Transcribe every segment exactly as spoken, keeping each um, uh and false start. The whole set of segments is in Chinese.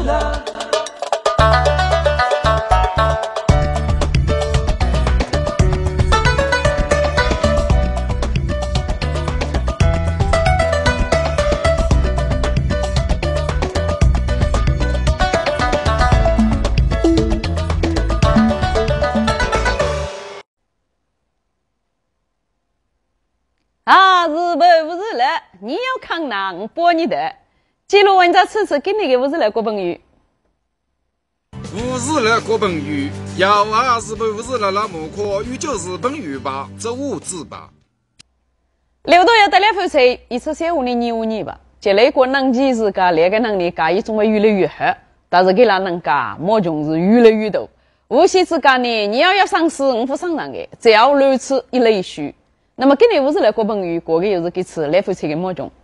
了。 啊，日本不是了，你要看哪我帮你的。记录文章次次给你个不是了国本语。 不是了国本语，要啊日本不是了那么可语就日本语吧，这五字吧。 刘都要得了分数，一次小五年二五年吧。这类国能技是个那个能力噶一种会越来越好，但是给那能噶莫种是越来越多。无锡之间呢，你要要上市，我不上当的，只要如此一类书。那么今年不是来国本语，过个又是给吃来回车的莫种。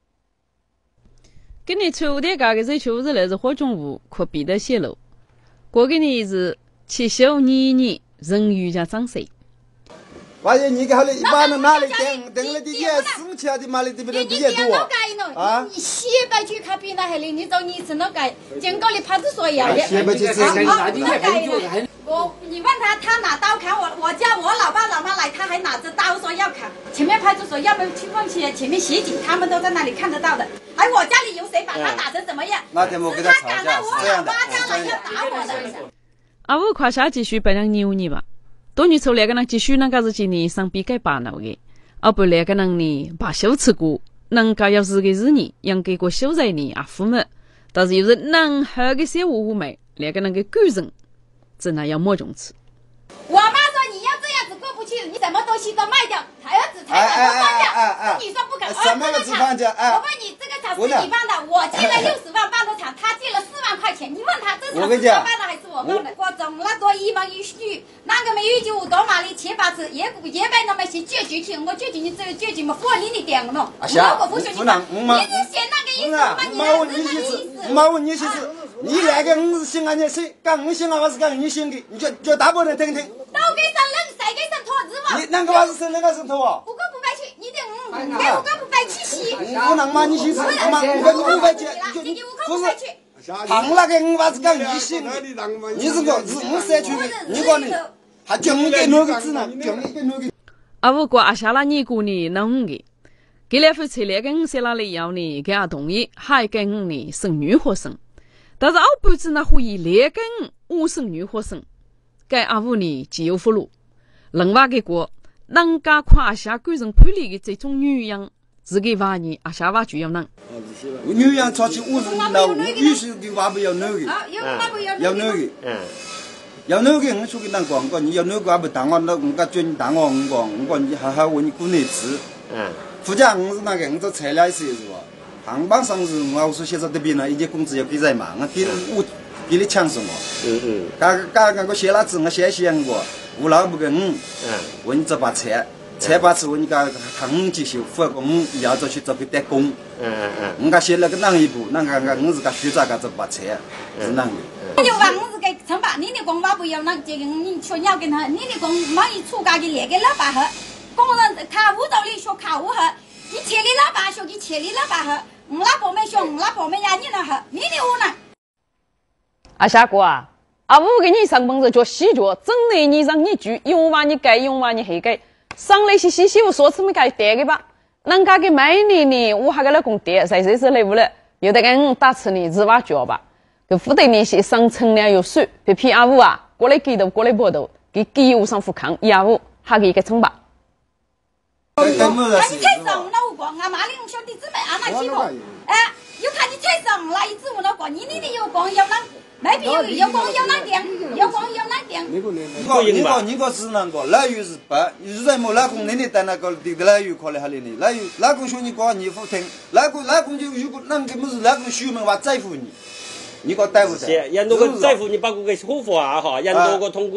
今年初的这个是确实来是火中物，可比得泄露。过个呢是七小年年人鱼加长水。 万一你给好了，一般人哪里等等了的也生气的嘛里这边的比较多啊！你西北去看病那还里，你找你是那个经过的派出所要的。 西北去是我你问他，他拿刀砍我，我叫我老爸老妈来，他还拿着刀说要砍。前面派出所要不去问去，前面协警他们都在那里看得到的。哎，我家里有谁把他打成怎么样？ 那天我跟他吵架是这样的。 他赶到我老爸家来要打我的。 啊，我夸下继续白两年五年吧。多年出来个人继续那个是今年上比该把闹的，而不来个人呢把羞耻过，能够要是个日呢，养给个羞在呢啊父母，但是有是能好个小屋屋妹，来个人个狗人。真的要莫种吃。 我妈说你要这样子过不去，你什么东西都卖掉，儿子财产都放掉。你说不肯， 什么子放掉？ 我问你，这个厂十几万的，我借了六十万办的厂，他借了四万块钱。你问他，这厂是他办的还是我办的？我总了多一毛一句，那个没有就我多马里七八次，也也被那么些借出去，我借进去这个借进嘛，货你你点了嘛？如果不学你，你是写那个意思吗？你那是那个意思。 没问你意思。你那个我是心安的谁？讲我心啊，我是讲你心的，你就就大部分人听听。 都给上人，谁给上托是吧？ 你那个话是谁那个是托啊？ 五个不白去，你得五，给五个不白去洗。 我能吗？你去是我嘛？五个不白去，你就不是。旁那个我话是讲你心的，你是个是我社区的，你讲你还讲你给哪个字呢？讲你给哪个？ 啊，不过啊，下那年过呢，能的。给来回车来跟我说哪里要呢？给他同意，还跟我呢生女学生。但是后半子呢，会以来跟我生女学生，该阿五呢既有福禄。另外个个人家看阿下个人判例的这种女人，自己话呢阿下话就要能。 女人出去我是那必须的话不要那个，要那个，要那个我出去当广告，你要那个还不打我，那我家专打我，我讲我讲你还还问你姑娘子，副驾我是那个我做材料师是吧？航班上是我说现在这边呢，一节工资要给在嘛，我给我给你抢什么？嗯嗯。刚刚刚我写了字，我写写我，我老不跟我，嗯，问这把车，车把车问你个看我接受，或者我要做去做去打工。嗯嗯嗯。我家写了个哪一步，那个个我是个学长个这把车，是那个。 你就话我是个承办，你的工话不要那这个你说要跟他，你的工万一出家的那个老板和工人看舞蹈里学看舞和，你切的老板学的切的老板和。我老婆没学，我老婆没呀，你那好，你的我呢？ 啊，下哥啊，啊，我给你上班子叫洗脚，真的你让你住，用完你改，用完你还改，上来些洗洗我说怎么改带个吧？人家给买你呢，我还给老公带，谁谁是来不了？有的跟我打车呢，日瓦脚吧，给付的那些上称量有数，别骗阿五啊，过来给的过来报道，给给我上富康，阿五还给一个称吧。 看你太怂了，我讲俺妈的兄弟姊妹俺那几个，哎，又看你太怂了，一直我那讲你你的有光有那，没必要有光有那点，有光有那点。 你个你个你个是那个老有是白，现在没老公那里在那个的老有考虑下来呢，老有老公说你讲你不听，老公老公就如果那个不是老公许门话在乎你，你个对不对？ 是，人多个在乎你把个个火化哈，人多个通过。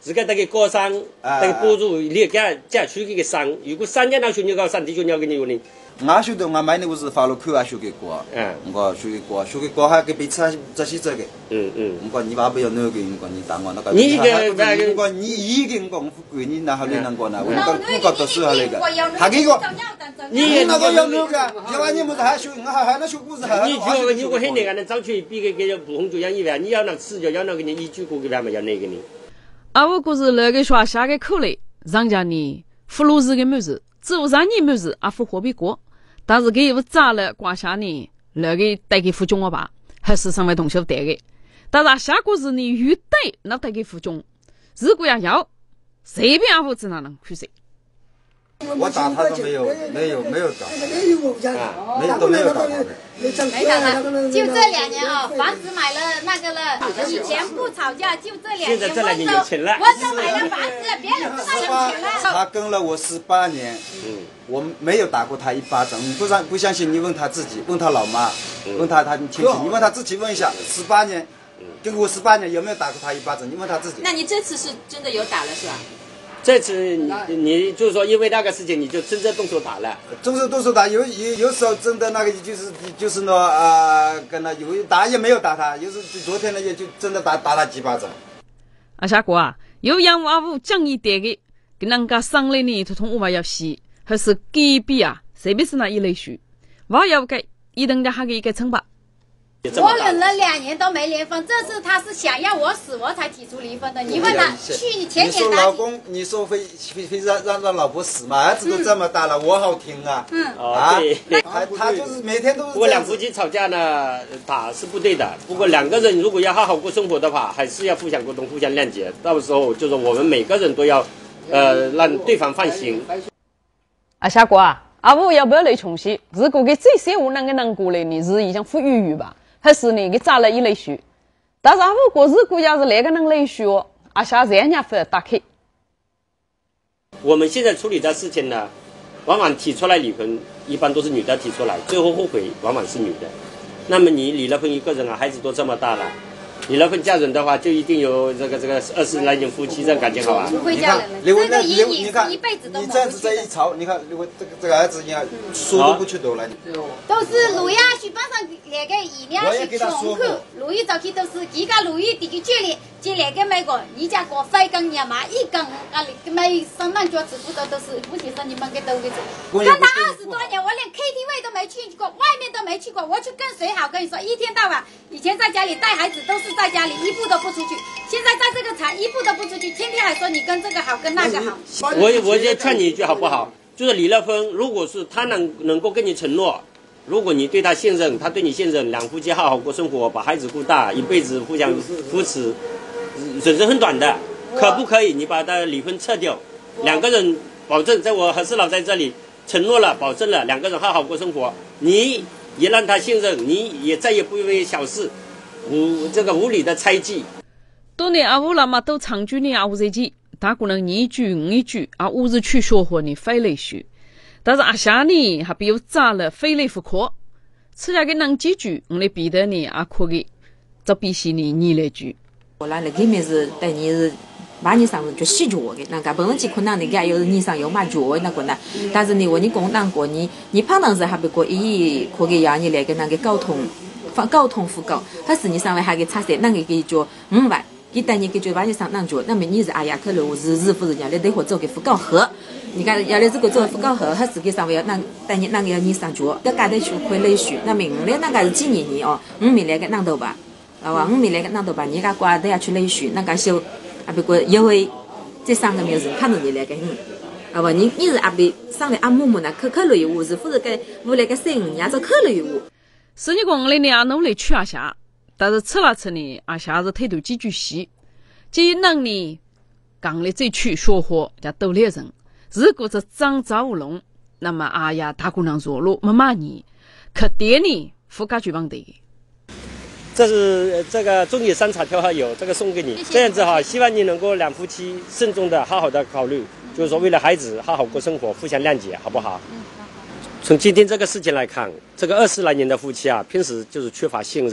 自个那个高商，那个补助你给家出这个商，如果三年当学你搞三天就你要给你用的。 我晓得我买那个是法律课也学给过，嗯，我学给过，学给过还给彼此这些这个，嗯嗯，我你爸不要那个，我你当我那个， 你个我你一个我我给你那好你能过呢？我讲我讲都是那个，还给个，你那个要那个，要完你们还学，我还还那学故事还。 你就你我很那个，那早去比个个不红就养一万，你要那吃就要那个你一句过个万嘛要那个你。 啊，我估是那个说下个口嘞，人家呢付路子个么子，只有让你么子啊付货币过。但是给我砸了挂下呢，那个带给附中我吧，还是上位同学带的。但是下个是你遇带那带给附中，如果要要，随便阿不知哪能去谁。 我打他都没有，没有没有打，啊，没有都没有打他的。 没打他，就这两年啊，房子买了那个了，以前不吵架，就这两年。 现在这两年有钱了。 我都买了房子，别人不知道有钱了。 他跟了我十八年，嗯，我没有打过他一巴掌。你不相不相信？你问他自己，问他老妈，问他他亲戚，你问他自己问一下，十八年，跟我十八年有没有打过他一巴掌？你问他自己。 那你这次是真的有打了是吧？ 这次你你就是说因为那个事情你就真正动手打了， 真正动手打，有有有时候真的那个就是就是呢啊、呃，跟他有打也没有打他，有时昨天呢也就真的打打他几巴掌。 啊，下哥啊，有养娃屋讲一点的，跟人家商量呢，他从我们要洗，还是隔壁啊，随便是那一类书，我要给一等的还给一个惩罚。 我忍了两年都没离婚，这次他是想要我死，我才提出离婚的。你问他，去前年你说老公，你说非非非让让让老婆死嘛？儿子都这么大了，我好听啊。 嗯，啊，对， 他他就是每天都是。 不过两夫妻吵架呢，打是不对的。不过两个人如果要好好过生活的话，还是要互相沟通、互相谅解。到时候就是我们每个人都要，呃，让对方放心。 啊，下哥啊，阿母要不要来重新？如果给最少我那个能过来，你是已经富裕裕吧？还是你给砸了一类书，但是阿母过日如果要是那个能类书哦，阿下人家会打开。 我们现在处理的事情呢，往往提出来离婚，一般都是女的提出来，最后后悔往往是女的。那么你离了婚一个人啊，孩子都这么大了，离了婚嫁人的话，就一定有这个这个二十来年夫妻这感情好啊。 不会嫁人了，这个阴影是一辈子都抹不去的。 你这样子这一吵，你看如果这个这个儿子，你看说都不去读了。 都是路亚去帮上那个医疗去穷苦，路易早期都是几个路易这个距离，就那个美国，你家国费跟你妈一根啊，每上班脚吃不到都是，不仅是你们给都给做。跟他二十多年，我连 K T V 都没去过，外面都没去过，我去跟谁好？跟你说，一天到晚，以前在家里带孩子都是在家里一步都不出去，现在在这个厂一步都不出去，天天还说你跟这个好，跟那个好。 我我就劝你一句好不好？就是离了婚，如果是他能能够跟你承诺，如果你对他信任，他对你信任，两夫妻好好过生活，把孩子顾大，一辈子互相扶持，人生很短的，可不可以？你把他离婚撤掉，两个人保证，在我和事佬在这里承诺了，保证了，两个人好好过生活，你也让他信任，你也再也不因为小事无这个无理的猜忌。 多年阿五了嘛，都长久呢阿五在记，大姑娘你一句我一句，啊五是去说话你非来说。但是阿下呢，还比如砸了非来不可，此下个能几句，我来比得呢阿可的，这必须呢你来句。 我来那个面是等你是把你上就洗脚的，那个本身困难的个有你上有买脚的那个呢，但是呢我你共当过你你碰到是还不过一可以让你来跟那个沟通，放沟通互沟，还是你上位还给差些那个给就五万。一旦你给就把你上当脚，那么你是哎呀，可能我是日夫人家来得会做给不搞合。你看要来这个做不搞合，他自己上位要那但你那个要你上脚，要干得去会累许。那么我来那个是几年年哦，我们来个那头吧，啊哇，我们来个那头吧，你个瓜都要去累许，那个修啊不过因为这三个名字看到你来个嗯，啊不你你是阿比上来阿木木呢，可可累我是或者个我来个三五年做可累我。 是你讲来呢，阿努力去阿下。但是吃了吃呢，啊，下次态度几句细，既能呢，讲了这句说话叫斗猎人。如果是张赵无龙，那么哎呀，大姑娘弱路没骂你，可点呢，副家具帮的。 这是这个中野山茶调好油，这个送给你。这样子哈，希望你能够两夫妻慎重的、好好的考虑，就是说为了孩子好好过生活，互相谅解，好不好？嗯，从今天这个事情来看，这个二十来年的夫妻啊，平时就是缺乏信任。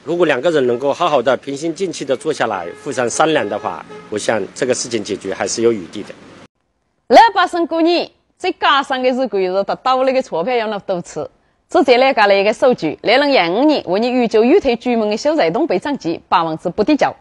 如果两个人能够好好的平心静气的坐下来互相商量的话，我想这个事情解决还是有余地的。 老百姓过年最加上的是贵是得到那个钞票要那多次。这再来加了一个数据，二零一五年我们预计预退居民的收入东北涨级百分之不抵交。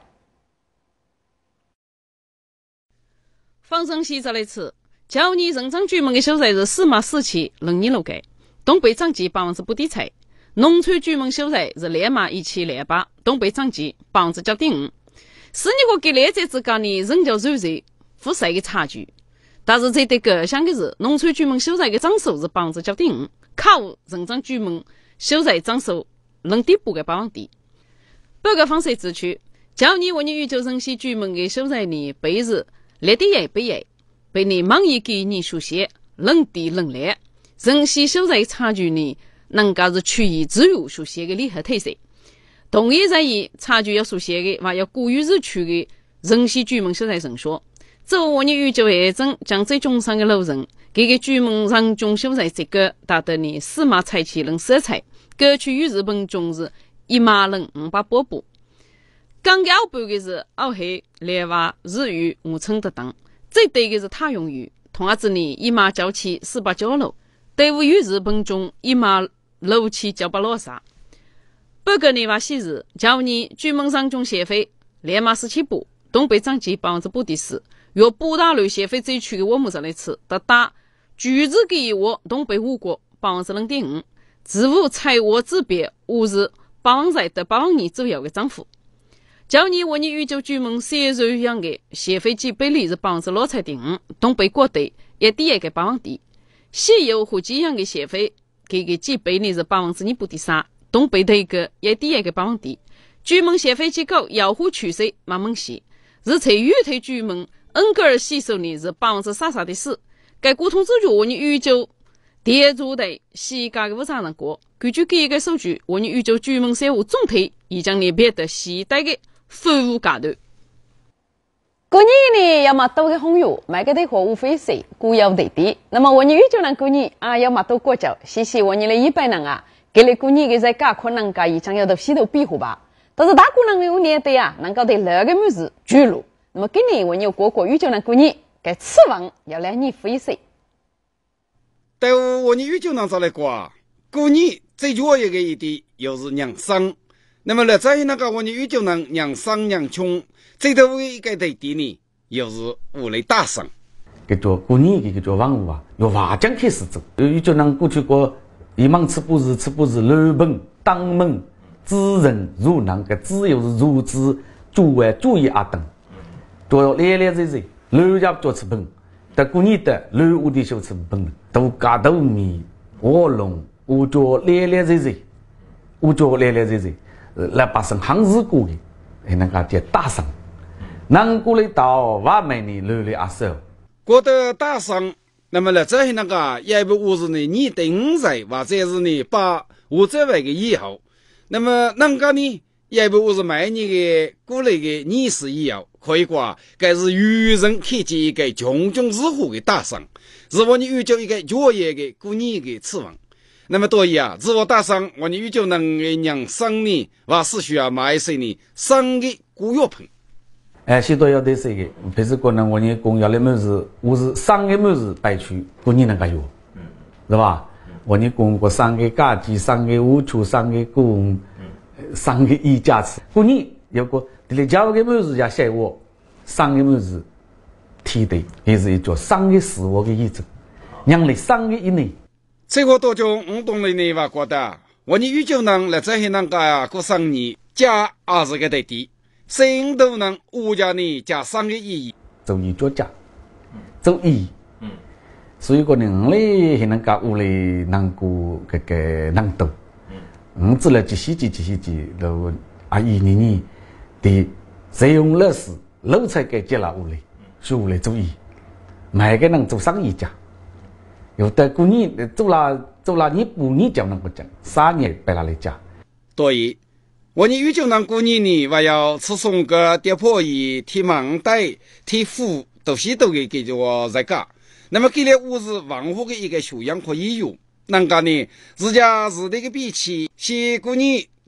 方城西这类次，今年认证居民的收入是四万四千零二六个，东北涨级百分之不抵财。农村居民收入是两万一千两百，东北涨级百分之九点五。四年国给两者之间的人口收入负税的差距，但是这对各项的是，农村居民收入的涨幅是百分之九点五，靠认证居民收入涨幅零点八个百分点。报告方式指出，今年我们预计城市居民的收入呢，倍是六点一倍，被你网易给你书写零点零六，城市收入差距呢，能够是趋于自由书写的厉害特色。同一在于差距要书写的，还要高于日区的城市居民收入人数。这我们预计会证将最终上的路人，这个居民人均收入这个达到呢四万七千零四彩，过去与日本中是一万零五百八八。更要半的是澳黑、列瓦、日语、五村的等，最低的是太阳语，同样子呢一万九千四百九六，队伍与日本中一万六千九百六十。报告内容显示，今年居民人均消费两万四千八，东北涨级百分之八点四。由八大类消费最区的我们这类次，达到居住给我东北五国百分之零点五，自务财务指标五是百分之到百分之左右的涨幅。今年我们预计居民收入样的消费占比例是百分之六点五，东北国地一点一个百分点。汽油和这样的消费，这个占比例是百分之二八点三，东北的一个一点一个百分点。居民消费结构要户趋势蛮明显，是在预退居民恩格尔吸收呢是百分之三十点四。该沟通指出，我们预计电住的西家的无产人国，根据这个数据，我们预计居民生活总体已将呢变得时代的服务阶段。过年呢要买多的红油，买个的货物费税，固有地地。那么我们预计呢过年啊要买多过节，谢谢我们的一百人啊，给了过年的在家可能家已将要到许多庇护吧。但是大可能有年代啊，能够对那个么子居住。那么今年我们有过过预计呢过年，该吃饭要来你费税。 对我们预计呢再来过，过年最主要一个一点又是养生。那么来在那个我们预计呢养生养穷，最多一个地点呢又是屋里大生。 这叫过年这个叫房屋啊，由瓦匠开始做。预计呢过去过一忙吃不是吃不是楼本当门自人入囊个自由是入资主外注意啊等。多来来在在，楼家做吃本，但过年的楼屋的小吃本，都加豆米、卧龙，我做来来在在，我做来来在在，来把生行市过的，还能够叫大生，能过来到外面的楼里阿少， 过得大生，那么来这那个也不屋子呢，你等在或者是呢把屋这外个以后，那么那个呢也不屋子买你的过来的你是以后。可以说，该是愚人开启一个穷穷之户的大生，是我们预计一个作业的过年的吃饭。那么多呀，自我大生，我们预计能让生呢，或是需要买一些呢生的古药品。 哎，许多要得这个，譬如讲呢，我们讲要来么子，我是生的么子带去，过年能够有，是吧？我们讲过生的家鸡，生的乌醋，生的กุ้生的一家子，过年有个。你来教个么子也写我，生个么子提的，也是一种生的死活的意思。让你生的一年， 这个多种唔同的呢话觉得，我你预计能来这些那个啊，过生年加二十个地点，生都能物价呢加生的意义。 周一作家，周一，嗯，所以讲呢，我们还能搞屋里能过这个能多，嗯，我只来几时几几时几都啊一年年。的使用乐事楼才给接了屋里，是屋里注意，每个人做生意家，有的过年做了做了你不你讲能不讲，三年白拿来讲。 对，我你预计能过年呢，我要吃松个跌破一提盲袋提富都是都给给我在家。那么给了屋是文化的一个修养可以有，那个呢，自家是这个比起是过年。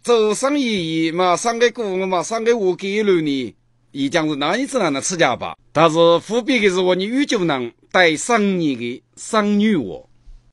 走生意嘛，上个股嘛，上个我给了你，已将是哪一只能吃家吧？但是伏笔的是我你宇宙能带上你的生女我。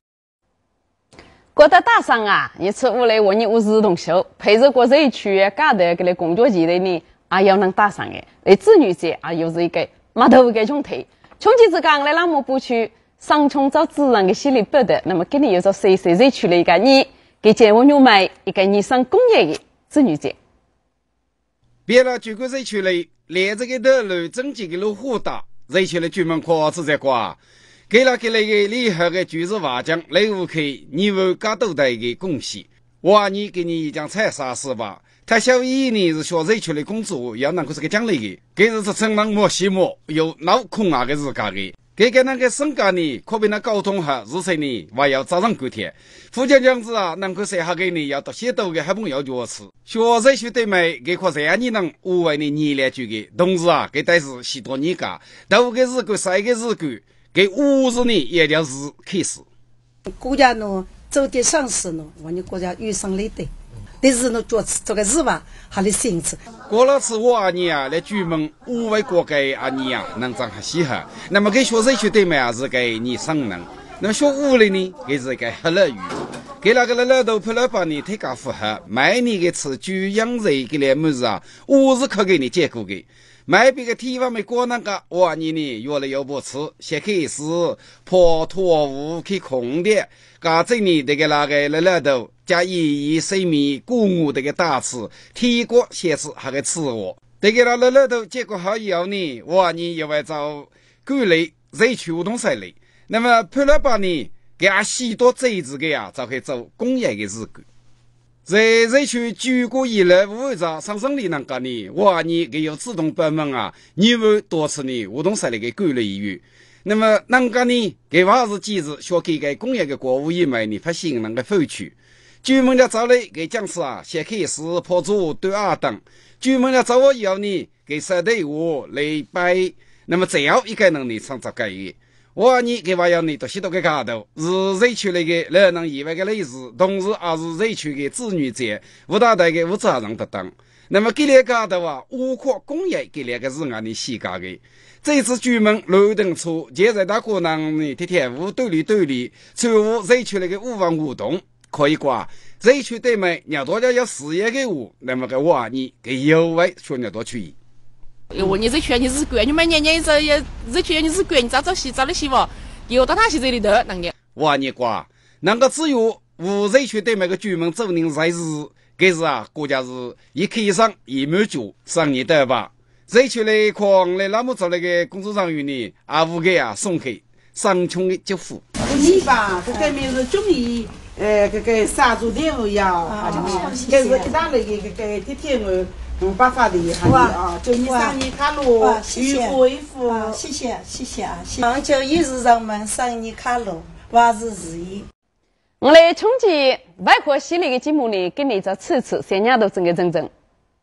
觉得大上啊，一次屋里我你屋子动手，陪着过这一区搞得给来工作期的呢，啊要能打上的，来子女节啊又是一个码头给穷退，穷其之刚来那么不去，上穷找自然的心里不得，那么给你有着谁谁谁去了一个你，给结婚牛买一个你上工业的子女节。 别了，结果谁去了，连这个道路整几个路虎大，谁去了专门夸自在挂。给了给了个厉害的军事瓦匠雷武克你们搞都带的贡献哇你给你一讲菜啥事吧他小一呢是学谁去的工作要能够是个奖励的给是成人莫西莫有脑空啊个日家的给个那个省家呢可比那沟通下日谁呢还要早上过天副将这样子啊能够谁下给你要到写到的还不要角吃学谁去对美给可谁你能无为的你来去的同时啊给带是许多你家都个日个三个日个给五十年也叫是开始。 国家呢走的上市呢，我们国家预算来的，但是呢做这个日吧还得辛苦。 过了次我你啊来专门五位国家啊你啊能长还稀罕，那么给学生去对面啊是给你上能，那么学屋里呢给是给黑乐语，给那个老头拍了把你太高符合，每年给吃猪羊肉给来么子啊，五十块给你结果给。买别个地方没过那个哇你呢越来越不吃先开始破托物去空的噶这里这个那个老头加一一生命鼓舞这个大吃提过先是还给吃我这个老老头结果好要呢哇你又会找鼓励谁去活动赛里那么拍了把你给啊许多这子个呀就会走工业的日子在这区举国以来无着上升力能干呢哇你给有自动本门啊你们多次呢活动赛里给鼓励一语那么能干呢给娃子机子学给给工业的国务以外呢发现能够否去专门的找来给讲师啊先开始破做对二等专门的找我要呢给三队伍来拜那么这样一个能力创造改革我你给娃要你都许多个卡头是谁去那个人能以外的类似同时也是谁去的子女节无大代的无责任的当那么给那个的话无可工业给那个是俺的西家的这次专门楼登出接在大国能呢天天无对立对立错误谁去那个无望互动可以挂谁去对面要多家要事业给我那么个我你给有为说你多去我你这圈你是贵，你买年年这也这圈你是贵，你早早洗早的洗吧，有到他洗这里的那个。 哇你瓜，那个只有无这圈对每个居民走人才是，给是啊，国家是一开上一满足上你的吧？这圈来狂来那么做那个工作人员呢，啊无给啊送给上穷的政府。 你吧，这个面是中医，呃，这个杀猪店务要，这是一大类的这个天天我。嗯，办法的还有啊，就你上你卡路， 谢谢， 恢复， 谢谢谢谢啊，长久一日人们上你卡路，万事如意。 我来冲击外国系列的节目呢，给你这次次三年都整个整整。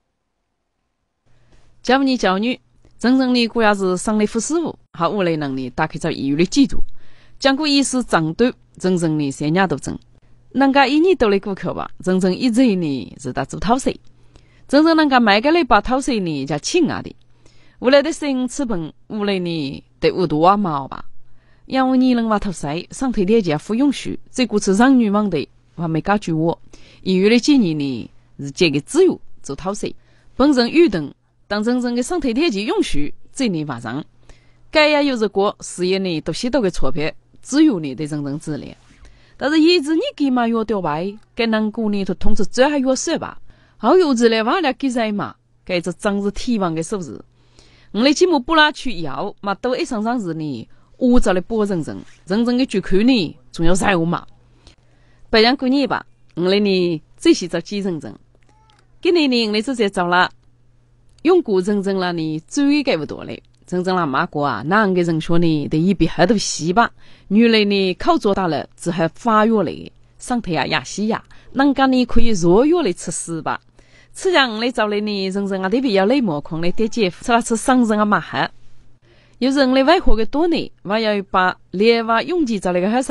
教你教女，真正的主要是生理服事务，和屋内能力打开着医院的基础，讲过医师长短，真正的三年都整。人家一年都来顾客吧，真正一直呢是打做讨税。真正能够买个来把讨税呢叫亲啊的屋内的生吃本屋内呢得五多啊毛吧因为你能把讨税上腿列家不允许这股是让女王的还没搞住我医院的建议呢是这个自由做讨税本身预等当真正的上腿列家允许这里马上该呀有这个事业呢都写到个错别自由呢得真正自立但是一直你给嘛要掉白该能够呢都通知这还要说吧好有子来话了给在嘛该这真是天王的数字我们节目不拉去要嘛都一上上日呢我这里播真正真正的主看呢总要在乎嘛不然过年吧我们呢这些做基真正今年呢我们这些找了用过真正了呢最该不多嘞真正了马国啊那个人说呢得一笔很多细吧女人呢靠做大了只还发育嘞上头呀亚细亚能干呢可以弱弱的吃死吧此样来找来呢人人啊特别要来模况来对接吃了吃生人啊马哈有人来外国的多呢我要把猎娃拥挤找来个海上人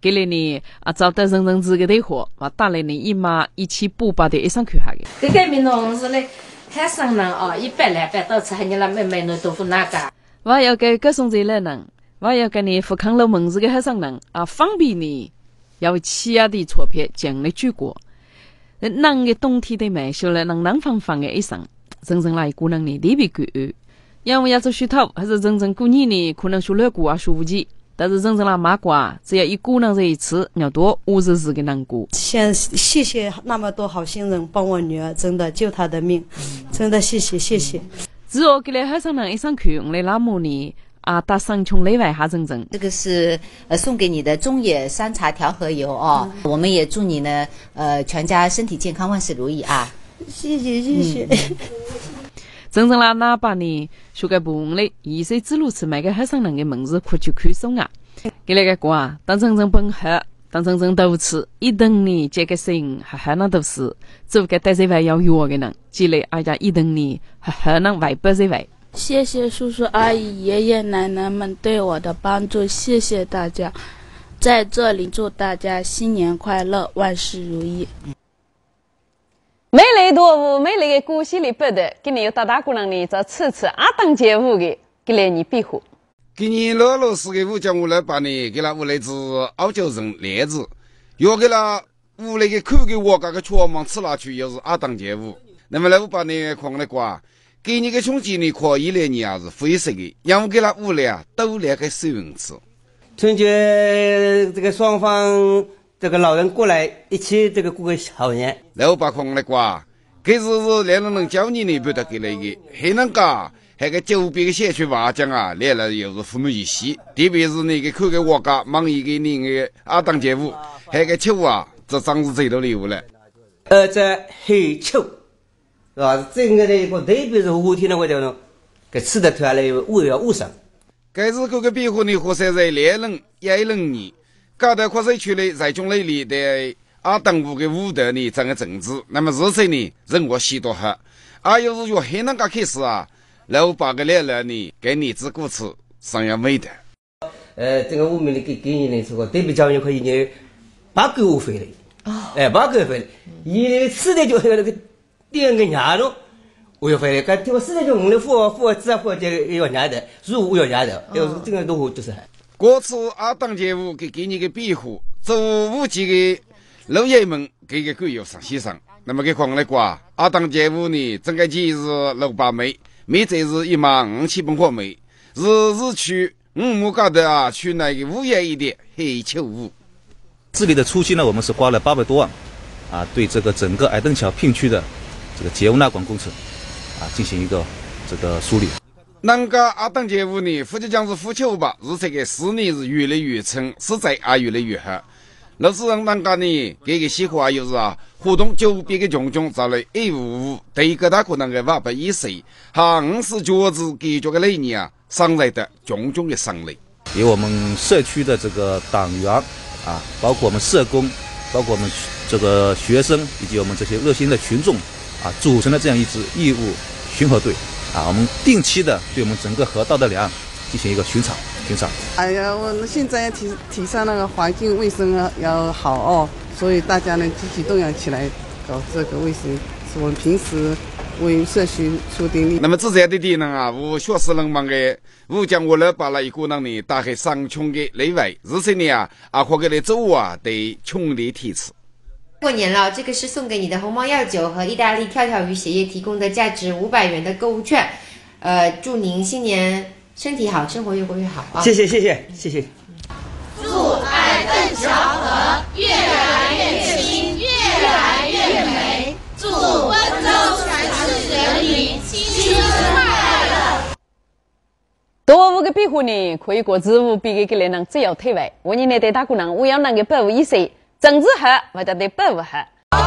给了你啊找到人人资个对话，啊带来你一马一起补把的一上去下个。 这个民农是嘞，海上人哦，一百两百多次，还你那妹妹侬豆腐哪个？ 我要给各送这类人，我要给你富康楼门子个海上人啊，方便你要其他的钞票奖励举国。人个冬天的买修了，人南方方的一生，真正来姑娘呢特别贵。要么要做虚头，还是真正过年呢？可能修乐过啊，修不起。但是真正来马瓜，只要一姑娘这一次，要多五十四个难过。 先谢谢那么多好心人帮我女儿，真的救她的命，真的谢谢谢谢。 之后给来海上人一上去，我来拉木呢啊，打上穷内外哈真正。 这个是呃送给你的中野山茶调和油哦，嗯、我们也祝你呢呃全家身体健康，万事如意啊！ 谢谢谢谢。嗯真正啦，哪怕呢，修改部门嘞，一岁之路是买个海上人的门子，可去看送啊。给那个歌啊，当真正本黑，当真正都吃，一等呢，这个心还还能都是，做个带这外要约的人，积累大家一等呢，还还能外不这外。 谢谢叔叔阿姨、爷爷奶奶们对我的帮助，谢谢大家。在这里祝大家新年快乐，万事如意。 美丽多舞，美丽的故事里边的，今年有大大姑娘呢，在次次阿当街舞的，给来你庇护。 今年老老实的舞将我来把你给他屋里子澳洲人链子，又给他屋里的口给我家个全忙吃下去，又是阿当街舞。那么来我把你狂的瓜，给你个兄弟呢，可以来你也是灰色的，让我给他屋里啊都来个收银子。 春节这个双方。这个老人过来一起这个过个好年， 老把空的瓜，这是是两人能教你呢，不得给那个，还能噶，还个周边的社区娃讲啊，来了又是父母一起，特别是那个看个我家忙一个那个阿当节舞，还个秋啊，这真是最多礼物了。 呃，这黑秋，是吧？整个的一个特别是夏天的话叫呢，给吃的出来味要无上。 该是这个庇护呢，或者在两人一人呢。搞得快社区里在中内里的阿当舞的舞蹈呢，整个政治，那么日色呢，人我许多哈，啊，有时就很难搞开始啊，老八个来了呢，给你自顾吃，上要美的。 呃，这个我们的给给你的这个对比教育可以呢，八个五费的，啊，哎，八个费，一那个吃的就那个点个伢咯，我要费的，搿这个吃的就我们付付只付这个要伢的，入伍要伢的，要这个都就是。 过次阿当节舞给给你个庇护，做五级的老爷们给个贵有上西上。那么给狂来挂阿当节舞呢，整个节是六百枚，每节是一万五千本货枚，日日去五木高的啊，去那个五月一点黑球舞。 治理的初期呢，我们是花了八百多万，啊，对这个整个矮凳桥片区的这个节污纳管工程，啊，进行一个这个梳理。 那个阿当节舞呢，或者讲是富秋吧，是这个四年是越来越成，实在啊越来越好。老是让那个呢，这个西瓜又是啊，活动周边的种种找来一五五，对个大可能个八百一十，哈五十脚子给这个类年啊，伤来的种种的伤累。 以我们社区的这个党员啊，包括我们社工，包括我们这个学生以及我们这些热心的群众啊，组成了这样一支义务巡河队。啊，我们定期的对我们整个河道的两岸进行一个巡查、巡查。 哎呀，我们现在提提倡那个环境卫生啊要好哦，所以大家呢积极动员起来搞这个卫生，是我们平时为社区出点力。 那么这样的地方啊，我确实能忙的，我讲我来把那一个人呢，打开上穷的内外，日些年啊，啊或者来走啊，得穷力提词。 过年了，这个是送给你的红毛药酒和意大利跳跳鱼血液提供的价值五百元的购物券，呃，祝您新年身体好，生活越过越好啊！ 谢谢谢谢谢谢。 祝矮凳桥河越来越新，越来越美。祝温州全市人民新春快乐。 多五个庇护呢，可以过职务比给给来人只要退位。我年来对大姑娘，我要那个百五一岁。政治好，或者对百五好。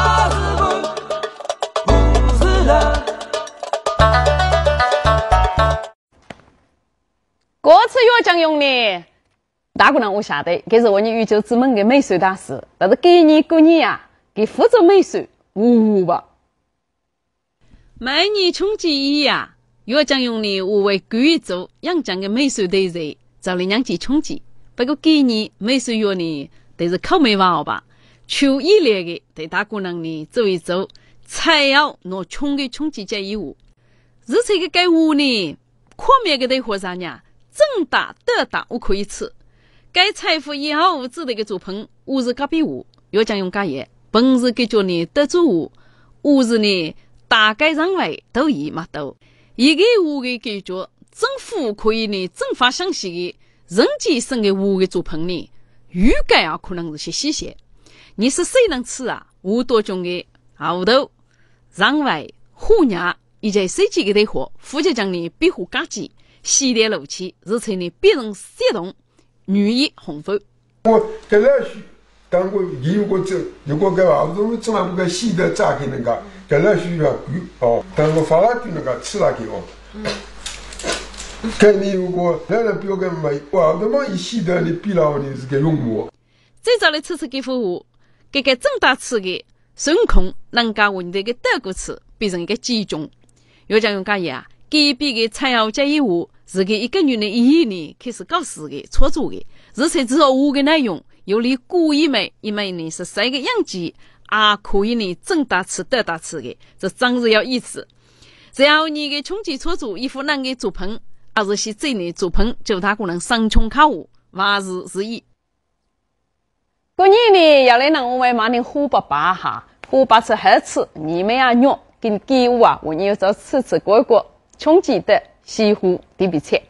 这次要讲用呢，大姑娘我晓得，这是我们宇宙之门的美术大师，但是给你过年呀，给负责美术，呜吧。每年春节一呀，要讲用呢，我为贵族养讲的美术对人，找人养起春节。不过给你美术月呢。 但是口没话吧，求以来的对大姑娘呢走一走，才要拿穷的穷几家义务。日这个该屋呢，可灭个对和尚呢，正大得大我可以吃。该财富以后物质的一个做朋，物是隔壁屋，要讲用家业，本事给叫你得住屋，屋是呢大概认为都一嘛都。一个屋的感觉，政府可以呢正法详细的人机生的屋的做朋呢，预计啊可能是些细些。你是谁能吃啊？无多种的后头认为虎娘。以及设计的对话，夫妻将你庇护家己，西点楼起，日成你别人协同，女意红粉。 我跟来许，当我如果这如果个话，我们怎么不个西的炸给那个，跟来许要贵哦，但我发了就那个吃了给哦。跟你如果来了标个没，哇，那么一西的你比了你是个用我。 最早的吃吃给服务，这个正大吃的孙悟空，能够问这个德国吃，变成一个集中。要讲用家业啊，隔壁的菜肴这一户是给一个月的一亿呢开始搞事的操作的，而且只要五个内容，有你故意买，因为呢是三个样机啊，可以呢正大吃得大吃的，这真是要意思。然后你的穷极操作，一副难给做朋，而是是这呢做朋，就他可能生穷靠物，万事是一。过年呢，要来让我们马上虎爸爸哈，虎爸吃好吃，你们啊肉。跟给我啊，我你要找吃吃过过，穷记得西湖地比菜。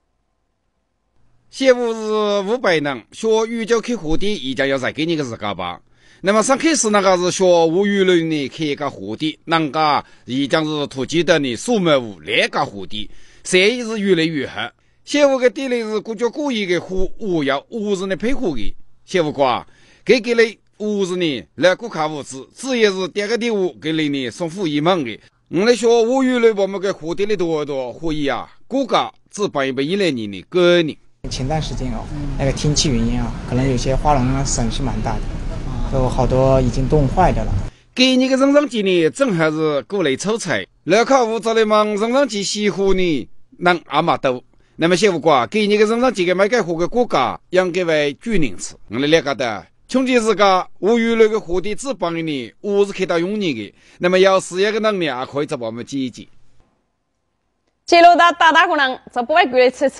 媳妇是五百人，学语就开蝴蝶，已经要再给你个自家吧。那么上开始那个是学无语类呢，开个蝴蝶，那个已经是突击的呢，数目五两个蝴蝶，生意是越来越好。媳妇个地里是故叫故意的户物要物是呢配合的，媳妇瓜给给嘞。屋子呢，来顾客物资，这也是第二个第五给你呢送福一门的。我来说，我原来我们个蝴蝶里多多会议啊，顾客只办一百一两年的个人。 前段时间哦，那个天气原因啊，可能有些花农损失蛮大的，有好多已经冻坏的了。 给你个人上机呢，正好是过来抽菜，来客户这里忙人上机西湖呢，能阿玛多。那么媳妇瓜，给你个人上机个买个货个顾客，应该为居民吃。我们两个的。穷其自家，我有那个蝴蝶翅膀呢，我是开到用你的。那么要事业的能力啊，可以在我们积极。 记录到大大姑娘，这不会过来吃吃。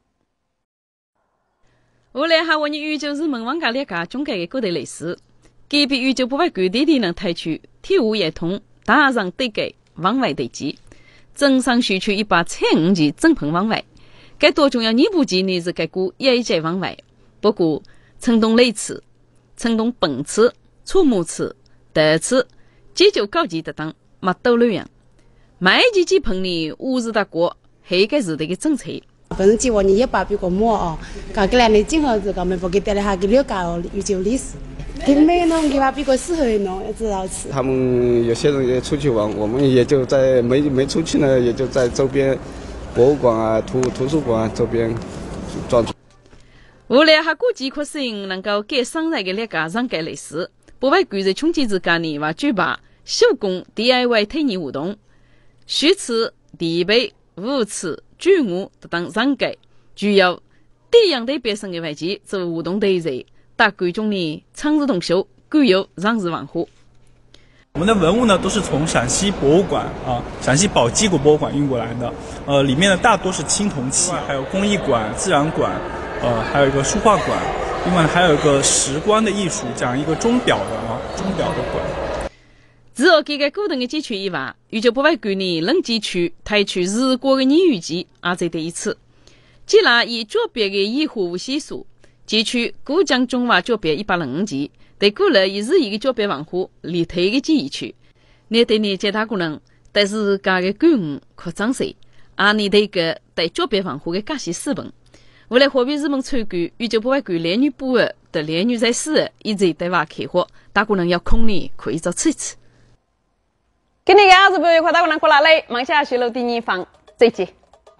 我来哈，我你宇宙是门王家列家中间的各地类似，隔壁宇宙不会过地的能抬出体务也通，大上对给往外对接，正上需求一把千五级正棚往外，该多重要你不记呢是该股也在往外，不过城东类似。城东本次、触目次、德次，这就高级的当嘛都那样。买几几盆呢？五十大国，黑个是这个政策。 本期我你也把别个摸哦，搞个来你今后这个没不给带来哈给了搞有就历史。给没弄给把别个适合弄，也知道吃。 他们有些人也出去玩，我们也就在没没出去呢，也就在周边博物馆啊、图图书馆、啊、周边转。 我来还估计可是能够给商人的两个上盖类似，不为贵在穷极之间呢，或举办手工 D I Y 推演活动，虚次、地备、物次、居屋等上盖，具有这样的别生的外籍做活动的人，大贵中呢，长日同修，具有让日文化。 我们的文物呢，都是从陕西博物馆啊，陕西宝鸡国博物馆运过来的。呃，里面呢大多是青铜器，还有工艺馆、自然馆，呃，还有一个书画馆，另外还有一个石棺的艺术，讲一个钟表的啊，钟表的馆。 只要这个古董的基区以外，有就不会给你冷基区抬出日国的年雨季，也在第一次。既然以左边的以货物习俗，基区古江中华左边一百零五级。对古来也是一个脚边文化立体的记忆区，你对你其他可能，但是家的感悟可长些，而你对个对脚边文化的加些资本。为了货币日本参与，宇宙不会管联女部二的联女在四一直对外开火，大可能要空你可以做吃吃。今天二十八一块大可能过来嘞，忙下学楼第二方再见。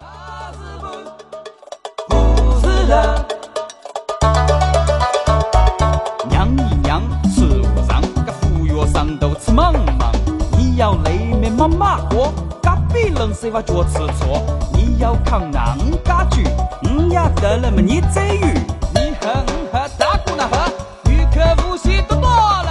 吃无上个服药上都吃忙忙，你要累没妈妈活，隔壁人谁话脚吃错，你要抗硬家具，你呀得了么你再遇，你很和他。